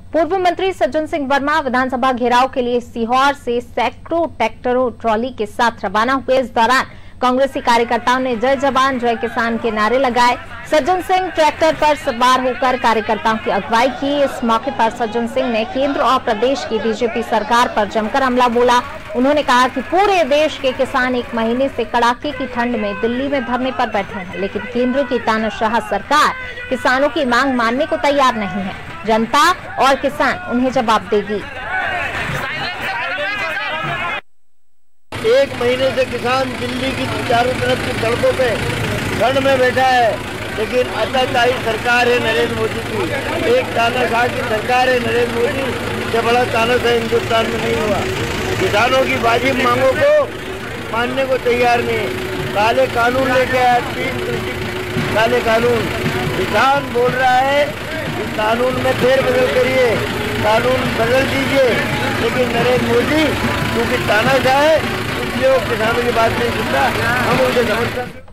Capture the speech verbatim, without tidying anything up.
पूर्व मंत्री सज्जन सिंह वर्मा विधानसभा घेराव के लिए सीहोर से सैकड़ों ट्रैक्टरों ट्रॉली के साथ रवाना हुए। इस दौरान कांग्रेसी कार्यकर्ताओं ने जय जवान जय किसान के नारे लगाए। सज्जन सिंह ट्रैक्टर पर सवार होकर कार्यकर्ताओं की अगुवाई की। इस मौके पर सज्जन सिंह ने केंद्र और प्रदेश की बीजेपी सरकार पर जमकर हमला बोला। उन्होंने कहा कि पूरे देश के किसान एक महीने से कड़ाके की ठंड में दिल्ली में धरने पर बैठे हैं, लेकिन केंद्र की तानाशाह सरकार किसानों की मांग मानने को तैयार नहीं है। जनता और किसान उन्हें जवाब देगी। एक महीने से किसान दिल्ली की चारों तरफ की सड़कों पे ठंड में बैठा है, लेकिन अत्याचारी सरकार है नरेंद्र मोदी की। एक तानाशाह की सरकार है नरेंद्र मोदी, जब बड़ा तानाशाह हिंदुस्तान में नहीं हुआ। किसानों की वाजिब मांगों को मानने को तैयार नहीं। काले कानून लेके आया, तीन काले कानून। किसान बोल रहा है कि कानून में फेर बदल करिए, कानून बदल दीजिए, लेकिन नरेंद्र मोदी क्योंकि तानाशाह है इसलिए वो किसानों की बात नहीं सुनता। हम उसे समझते हैं।